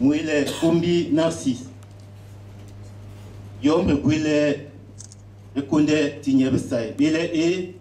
Mouile Kumbi Narcisse. Yom Gwile Ekonde Tignebesai. Bile et.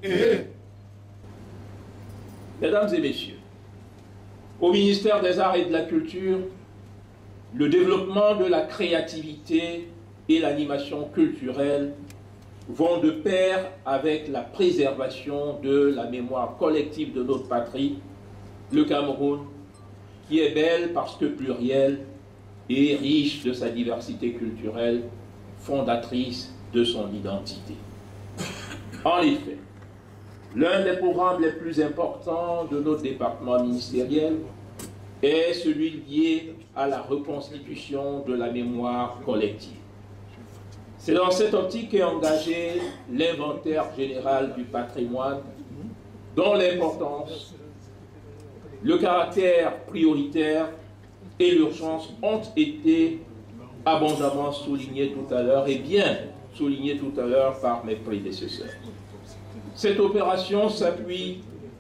Mesdames et messieurs, au ministère des Arts et de la Culture, le développement de la créativité et l'animation culturelle vont de pair avec la préservation de la mémoire collective de notre patrie, le Cameroun, qui est belle parce que plurielle et riche de sa diversité culturelle, fondatrice de son identité. En effet, l'un des programmes les plus importants de notre département ministériel est celui lié à la reconstitution de la mémoire collective. C'est dans cette optique qu'est engagé l'inventaire général du patrimoine, dont l'importance, le caractère prioritaire et l'urgence ont été abondamment soulignés tout à l'heure et bien soulignés tout à l'heure par mes prédécesseurs. Cette opération s'appuie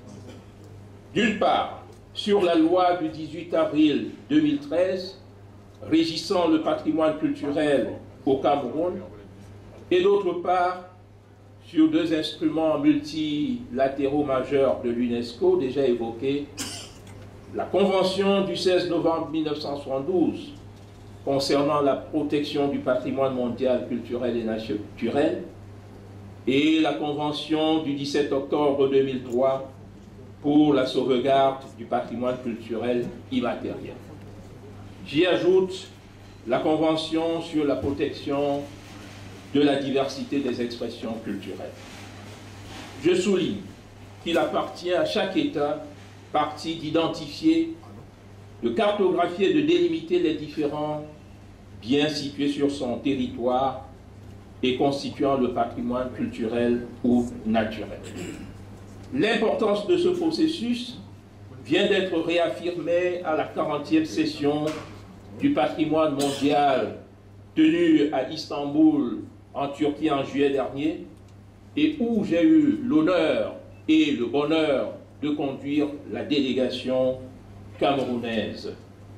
d'une part sur la loi du 18 avril 2013 régissant le patrimoine culturel au Cameroun et d'autre part sur deux instruments multilatéraux majeurs de l'UNESCO déjà évoqués, la Convention du 16 novembre 1972 concernant la protection du patrimoine mondial culturel et naturel et la Convention du 17 octobre 2003 pour la sauvegarde du patrimoine culturel immatériel. J'y ajoute la Convention sur la protection de la diversité des expressions culturelles. Je souligne qu'il appartient à chaque État partie d'identifier, de cartographier et de délimiter les différents biens situés sur son territoire et constituant le patrimoine culturel ou naturel. L'importance de ce processus vient d'être réaffirmée à la 40e session du patrimoine mondial tenue à Istanbul, en Turquie, en juillet dernier, et où j'ai eu l'honneur et le bonheur de conduire la délégation camerounaise.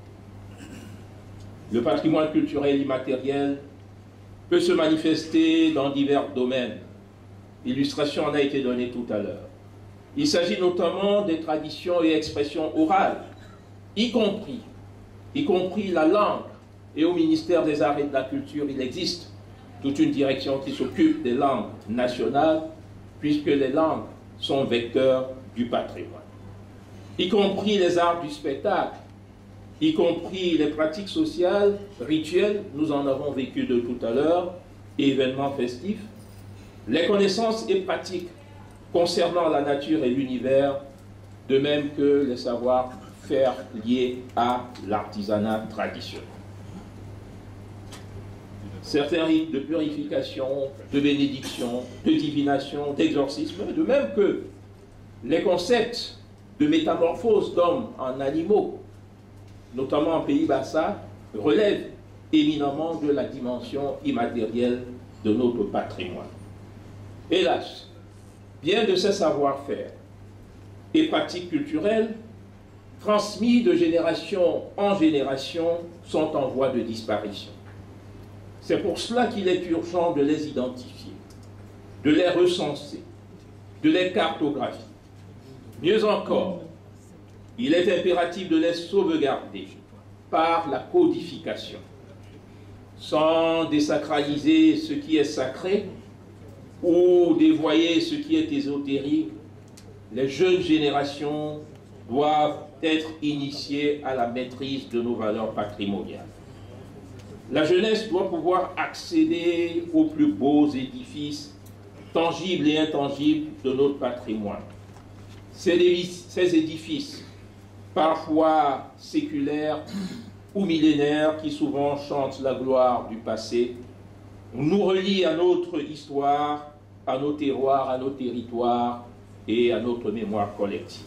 Le patrimoine culturel immatériel peut se manifester dans divers domaines. L'illustration en a été donnée tout à l'heure. Il s'agit notamment des traditions et expressions orales, y compris la langue. Et au ministère des Arts et de la Culture, il existe toute une direction qui s'occupe des langues nationales, puisque les langues sont vecteurs du patrimoine. Y compris les arts du spectacle, y compris les pratiques sociales, rituelles, nous en avons vécu de tout à l'heure, et événements festifs, les connaissances et pratiques concernant la nature et l'univers, de même que les savoir-faire liés à l'artisanat traditionnel. Certains rites de purification, de bénédiction, de divination, d'exorcisme, de même que les concepts de métamorphose d'hommes en animaux, notamment en Pays Bassa, relèvent éminemment de la dimension immatérielle de notre patrimoine. Hélas, bien de ces savoir-faire et pratiques culturelles, transmis de génération en génération, sont en voie de disparition. C'est pour cela qu'il est urgent de les identifier, de les recenser, de les cartographier. Mieux encore, il est impératif de les sauvegarder par la codification. Sans désacraliser ce qui est sacré ou dévoyer ce qui est ésotérique, les jeunes générations doivent être initiées à la maîtrise de nos valeurs patrimoniales. La jeunesse doit pouvoir accéder aux plus beaux édifices, tangibles et intangibles, de notre patrimoine. Ces édifices, parfois séculaires ou millénaires, qui souvent chantent la gloire du passé, nous relient à notre histoire, à nos terroirs, à nos territoires et à notre mémoire collective.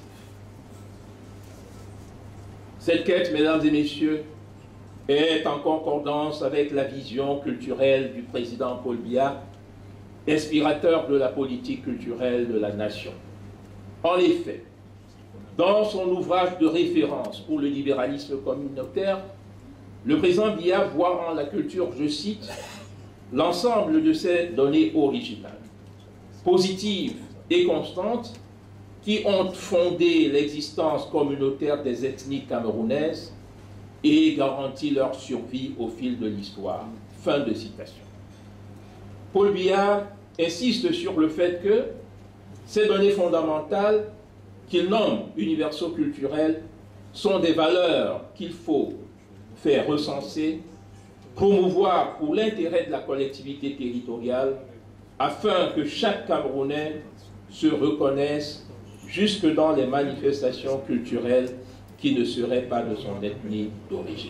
Cette quête, mesdames et messieurs, est en concordance avec la vision culturelle du président Paul Biya, inspirateur de la politique culturelle de la nation. En effet, dans son ouvrage de référence pour le libéralisme communautaire, Le président Biya voit en la culture, je cite, l'ensemble de ces données originales, positives et constantes, qui ont fondé l'existence communautaire des ethnies camerounaises et garanti leur survie au fil de l'histoire. Fin de citation. Paul Biya insiste sur le fait que ces données fondamentales, qu'il nomme universo-culturelles, sont des valeurs qu'il faut faire recenser, promouvoir pour l'intérêt de la collectivité territoriale, afin que chaque Camerounais se reconnaisse jusque dans les manifestations culturelles qui ne seraient pas de son ethnie d'origine.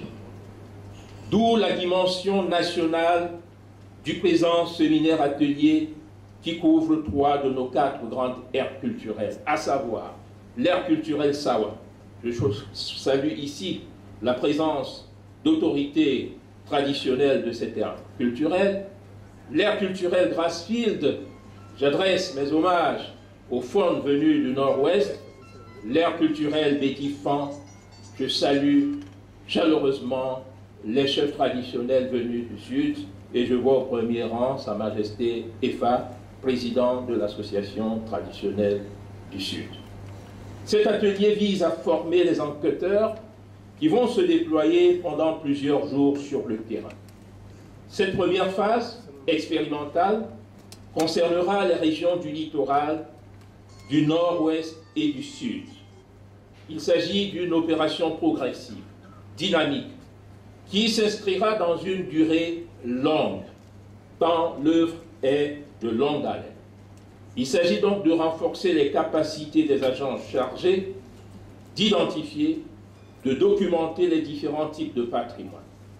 D'où la dimension nationale du présent séminaire atelier qui couvre 3 de nos 4 grandes aires culturelles, à savoir l'ère culturelle Sawa. Je salue ici la présence d'autorités traditionnelles de cette ère culturelle. L'ère culturelle Grassfield, j'adresse mes hommages aux faunes venues du nord-ouest. L'ère culturelle Betty Fan, je salue chaleureusement les chefs traditionnels venus du sud, et je vois au premier rang Sa Majesté Efa, président de l'association traditionnelle du sud. Cet atelier vise à former les enquêteurs qui vont se déployer pendant plusieurs jours sur le terrain. Cette première phase expérimentale concernera les régions du littoral, du nord-ouest et du sud. Il s'agit d'une opération progressive, dynamique, qui s'inscrira dans une durée longue, tant l'œuvre est de longue haleine. Il s'agit donc de renforcer les capacités des agents chargés d'identifier, de documenter les différents types de patrimoine.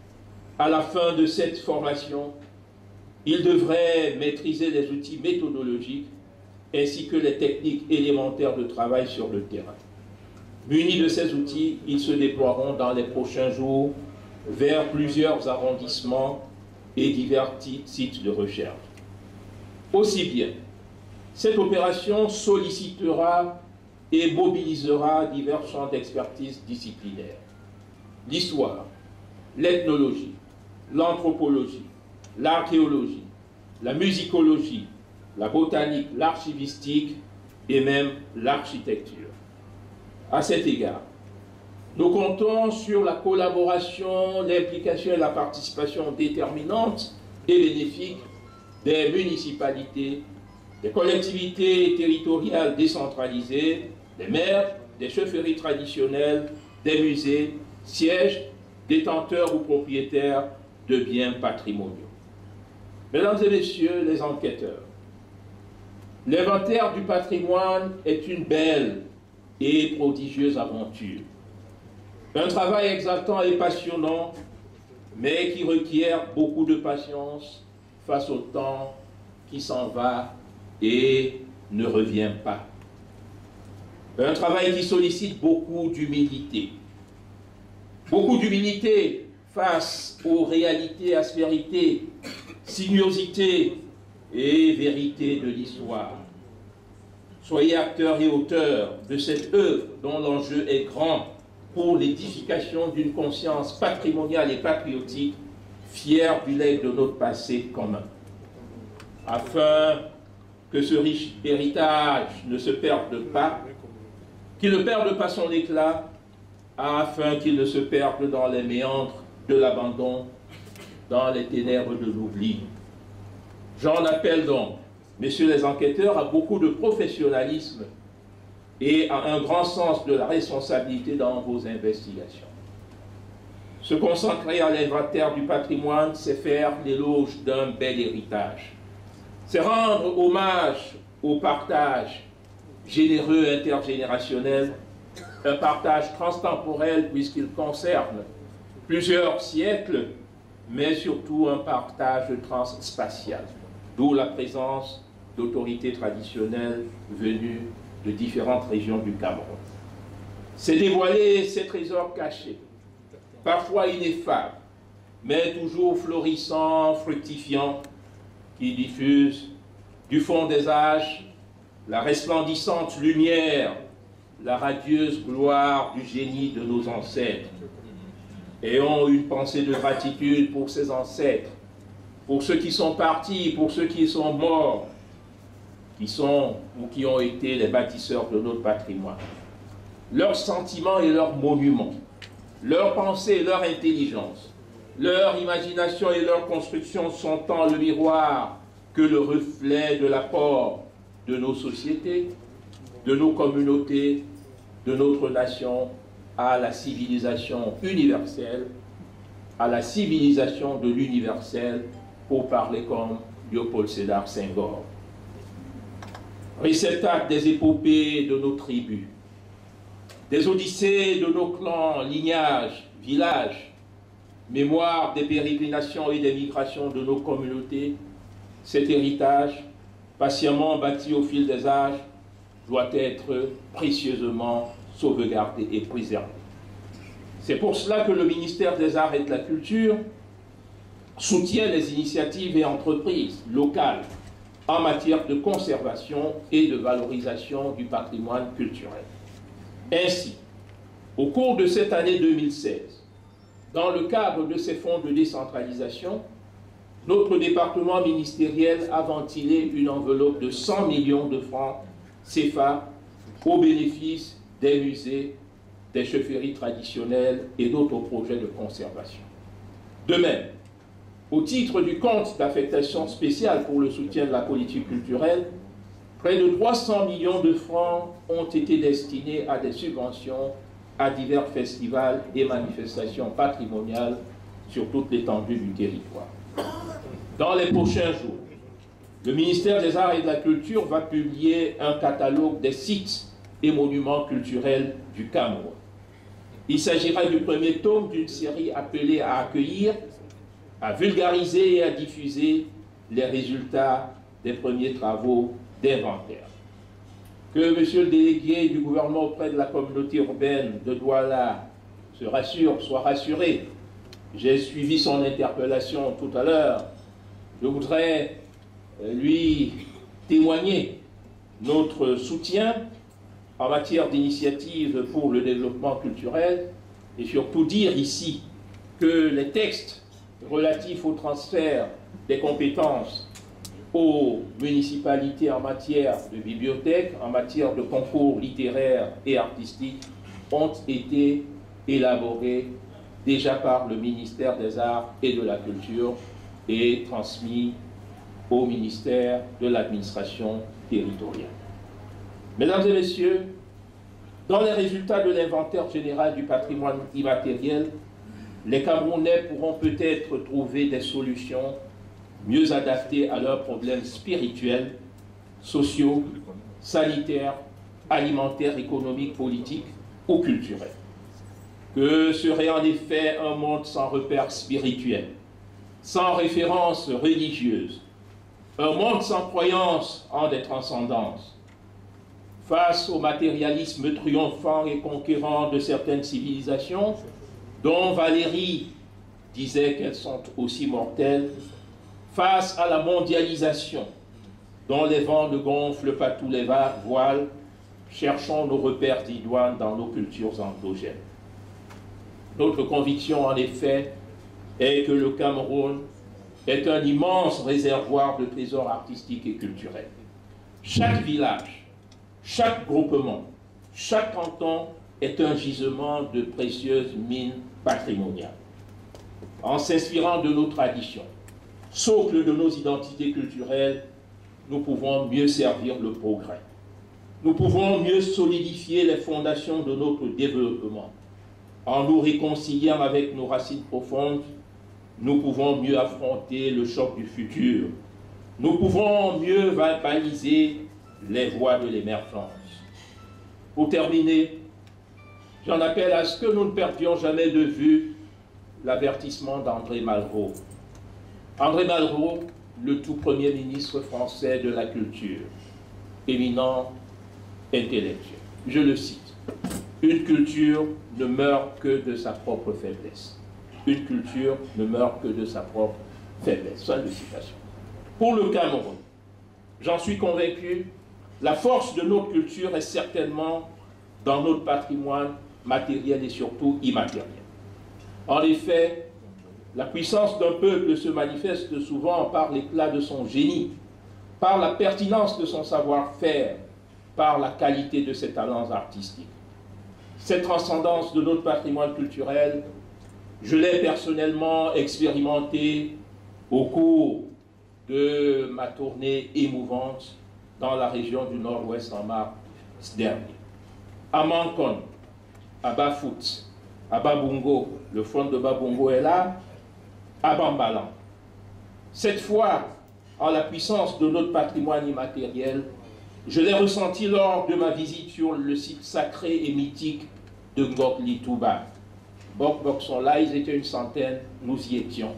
À la fin de cette formation, ils devraient maîtriser les outils méthodologiques ainsi que les techniques élémentaires de travail sur le terrain. Munis de ces outils, ils se déploieront dans les prochains jours vers plusieurs arrondissements et divers sites de recherche. Aussi bien, cette opération sollicitera et mobilisera divers champs d'expertise disciplinaires. L'histoire, l'ethnologie, l'anthropologie, l'archéologie, la musicologie, la botanique, l'archivistique et même l'architecture. À cet égard, nous comptons sur la collaboration, l'implication et la participation déterminante et bénéfique des municipalités, des collectivités territoriales décentralisées, des maires, des chefferies traditionnelles, des musées, sièges, détenteurs ou propriétaires de biens patrimoniaux. Mesdames et messieurs les enquêteurs, l'inventaire du patrimoine est une belle et prodigieuse aventure. Un travail exaltant et passionnant, mais qui requiert beaucoup de patience face au temps qui s'en va et ne revient pas. Un travail qui sollicite beaucoup d'humilité. Beaucoup d'humilité face aux réalités, aspérités, sinuosités et vérités de l'histoire. Soyez acteurs et auteurs de cette œuvre dont l'enjeu est grand pour l'édification d'une conscience patrimoniale et patriotique, fière du legs de notre passé commun. Afin que ce riche héritage ne se perde pas, qu'il ne perde pas son éclat, afin qu'il ne se perde dans les méandres de l'abandon, dans les ténèbres de l'oubli. J'en appelle donc, messieurs les enquêteurs, à beaucoup de professionnalisme et à un grand sens de la responsabilité dans vos investigations. Se consacrer à l'inventaire du patrimoine, c'est faire l'éloge d'un bel héritage. C'est rendre hommage au partage généreux intergénérationnel, un partage transtemporel puisqu'il concerne plusieurs siècles, mais surtout un partage transspatial, d'où la présence d'autorités traditionnelles venues de différentes régions du Cameroun. C'est dévoiler ces trésors cachés, parfois ineffables, mais toujours florissants, fructifiants, qui diffusent du fond des âges la resplendissante lumière, la radieuse gloire du génie de nos ancêtres. Ayons une pensée de gratitude pour ses ancêtres, pour ceux qui sont partis, pour ceux qui sont morts, qui sont ou qui ont été les bâtisseurs de notre patrimoine. Leurs sentiments et leurs monuments, leurs pensées et leur intelligence, leur imagination et leur construction sont tant le miroir que le reflet de l'apport de nos sociétés, de nos communautés, de notre nation à la civilisation universelle, à la civilisation de l'universel, pour parler comme Léopold Sédar Senghor. Réceptacle des épopées de nos tribus, des odyssées de nos clans, lignages, villages, mémoire des pérégrinations et des migrations de nos communautés, cet héritage, patiemment bâti au fil des âges, doit être précieusement sauvegardé et préservé. C'est pour cela que le ministère des Arts et de la Culture soutient les initiatives et entreprises locales en matière de conservation et de valorisation du patrimoine culturel. Ainsi, au cours de cette année 2016, dans le cadre de ces fonds de décentralisation, notre département ministériel a ventilé une enveloppe de 100 millions de francs CFA au bénéfice des musées, des chefferies traditionnelles et d'autres projets de conservation. De même, au titre du compte d'affectation spéciale pour le soutien de la politique culturelle, près de 300 millions de francs ont été destinés à des subventions à divers festivals et manifestations patrimoniales sur toute l'étendue du territoire. Dans les prochains jours, le ministère des Arts et de la Culture va publier un catalogue des sites et monuments culturels du Cameroun. Il s'agira du premier tome d'une série appelée à accueillir, à vulgariser et à diffuser les résultats des premiers travaux d'inventaire. Que monsieur le délégué du gouvernement auprès de la communauté urbaine de Douala se rassure, soit rassuré. J'ai suivi son interpellation tout à l'heure. Je voudrais lui témoigner notre soutien en matière d'initiative pour le développement culturel et surtout dire ici que les textes relatifs au transfert des compétences aux municipalités en matière de bibliothèque, en matière de concours littéraires et artistiques ont été élaborés déjà par le ministère des Arts et de la Culture et transmis au ministère de l'administration territoriale. Mesdames et messieurs, dans les résultats de l'inventaire général du patrimoine immatériel, les Camerounais pourront peut-être trouver des solutions mieux adaptées à leurs problèmes spirituels, sociaux, sanitaires, alimentaires, économiques, politiques ou culturels. Que serait en effet un monde sans repères spirituels, sans référence religieuse, un monde sans croyance en des transcendances, face au matérialisme triomphant et conquérant de certaines civilisations, dont Valérie disait qu'elles sont aussi mortelles, face à la mondialisation, dont les vents ne gonflent pas tous les voiles, cherchons nos repères d'idoine dans nos cultures endogènes. Notre conviction, en effet, est que le Cameroun est un immense réservoir de trésors artistiques et culturels. Chaque village, chaque groupement, chaque canton est un gisement de précieuses mines patrimoniales. En s'inspirant de nos traditions, socle de nos identités culturelles, nous pouvons mieux servir le progrès. Nous pouvons mieux solidifier les fondations de notre développement. En nous réconciliant avec nos racines profondes, nous pouvons mieux affronter le choc du futur. Nous pouvons mieux baliser les voies de l'émergence. Pour terminer, j'en appelle à ce que nous ne perdions jamais de vue l'avertissement d'André Malraux. André Malraux, le tout premier ministre français de la culture, éminent intellectuel. Je le cite. Une culture ne meurt que de sa propre faiblesse. Une culture ne meurt que de sa propre faiblesse. Fin de citation. Pour le Cameroun, j'en suis convaincu, la force de notre culture est certainement dans notre patrimoine matériel et surtout immatériel. En effet, la puissance d'un peuple se manifeste souvent par l'éclat de son génie, par la pertinence de son savoir-faire, par la qualité de ses talents artistiques. Cette transcendance de notre patrimoine culturel, je l'ai personnellement expérimentée au cours de ma tournée émouvante dans la région du Nord-Ouest en mars dernier. À Mankon, à Bafut, à Babungo, le front de Babungo est là, à Bambalan. Cette fois, en la puissance de notre patrimoine immatériel, je l'ai ressenti lors de ma visite sur le site sacré et mythique de Ngokli Touba. Bok sont là, ils étaient une centaine, nous y étions.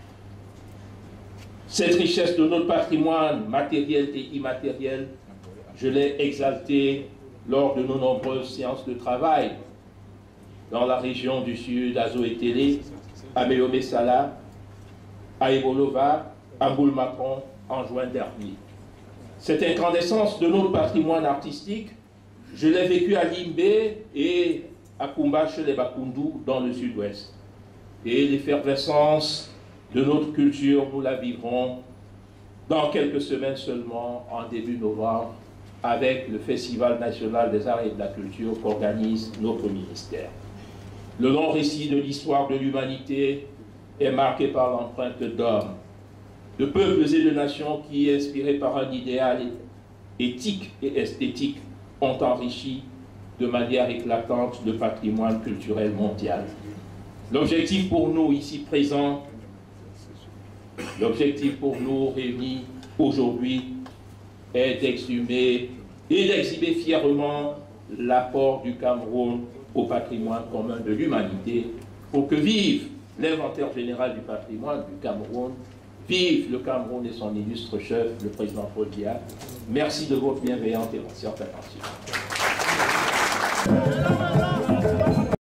Cette richesse de notre patrimoine matériel et immatériel, je l'ai exaltée lors de nos nombreuses séances de travail dans la région du Sud, à Zoétélé, à Méomé-Sala, à Ebolova, à Boulmakon, en juin dernier. Cette incandescence de notre patrimoine artistique, je l'ai vécue à Limbé et à Kumba chez les Bakundu dans le sud-ouest. Et l'effervescence de notre culture, nous la vivrons dans quelques semaines seulement, en début novembre, avec le Festival national des arts et de la culture qu'organise notre ministère. Le long récit de l'histoire de l'humanité est marqué par l'empreinte d'hommes, de peuples et de nations qui, inspirés par un idéal éthique et esthétique, ont enrichi de manière éclatante le patrimoine culturel mondial. L'objectif pour nous ici présents, l'objectif pour nous réunis aujourd'hui est d'exhumer et d'exhiber fièrement l'apport du Cameroun au patrimoine commun de l'humanité pour que vive l'inventaire général du patrimoine du Cameroun, vive le Cameroun et son illustre chef, le président Paul Biya. Merci de votre bienveillante et patiente attention.